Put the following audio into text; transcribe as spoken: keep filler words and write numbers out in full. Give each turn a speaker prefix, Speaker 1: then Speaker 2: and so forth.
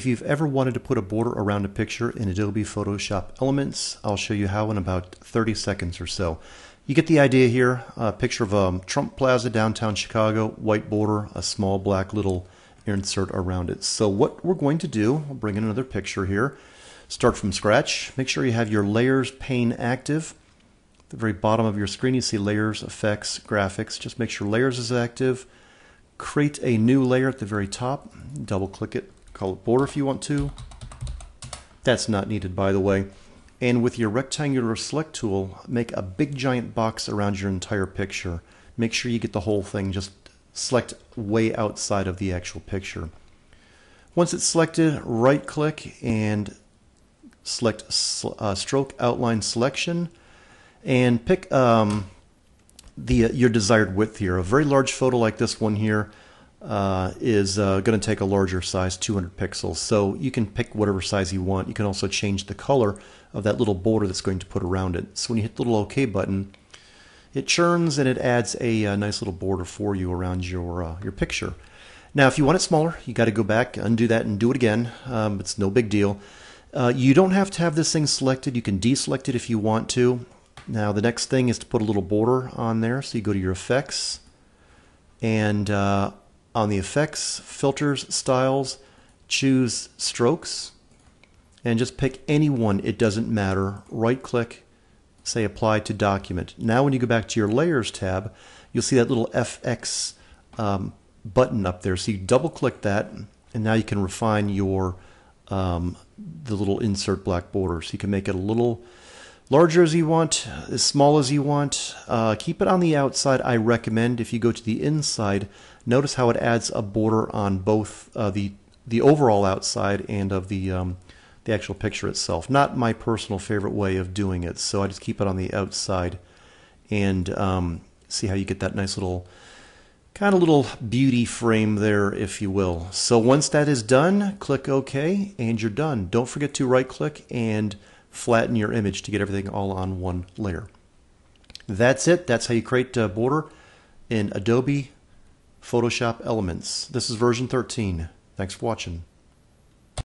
Speaker 1: if you've ever wanted to put a border around a picture in Adobe Photoshop Elements, I'll show you how in about thirty seconds or so. You get the idea here. A picture of um, Trump Plaza, downtown Chicago, white border, a small black little insert around it. So what we're going to do, I'll bring in another picture here. Start from scratch. Make sure you have your Layers pane active. At the very bottom of your screen you see Layers, Effects, Graphics. Just make sure Layers is active. Create a new layer at the very top. Double click it. Call it Border if you want to. That's not needed, by the way. And with your rectangular select tool, make a big giant box around your entire picture. Make sure you get the whole thing. Just select way outside of the actual picture. Once it's selected, right click and select uh, Stroke Outline Selection and pick um, the uh, your desired width here. A very large photo like this one here uh, is uh, going to take a larger size, two hundred pixels. So you can pick whatever size you want. You can also change the color of that little border that's going to put around it. So when you hit the little OK button, it churns and it adds a, a nice little border for you around your uh, your picture. Now, if you want it smaller, you got to go back, undo that, and do it again. Um, it's no big deal. Uh, you don't have to have this thing selected. You can deselect it if you want to. Now, the next thing is to put a little border on there. So you go to your Effects, and uh, on the Effects, Filters, Styles, choose Strokes, and just pick any one. It doesn't matter. Right-click, say Apply to Document. Now, when you go back to your Layers tab, you'll see that little F X um, button up there. So you double-click that, and now you can refine your um, the little insert black border. So you can make it a little larger as you want, as small as you want. Uh, keep it on the outside, I recommend. If you go to the inside, notice how it adds a border on both uh, the the overall outside and of the um, the actual picture itself. Not my personal favorite way of doing it, so I just keep it on the outside and um, see how you get that nice little kind of little beauty frame there, if you will. So once that is done, click OK and you're done. Don't forget to right click and flatten your image to get everything all on one layer. That's it. That's how you create a border in Adobe Photoshop Elements. This is version thirteen. Thanks for watching.